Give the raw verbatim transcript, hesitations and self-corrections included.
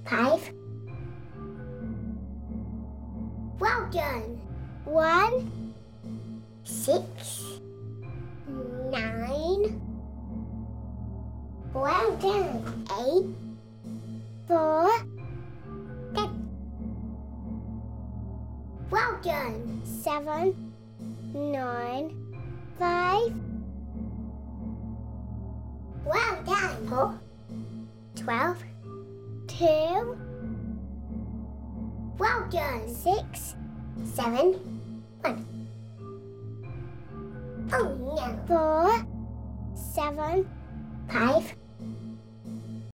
five. Well done. One, six, nine. Well done. Eight, four, ten. Well done. Seven, nine, five. Well done. Four, twelve, two. Well done. Six, seven, one. Oh no. Four, seven, five,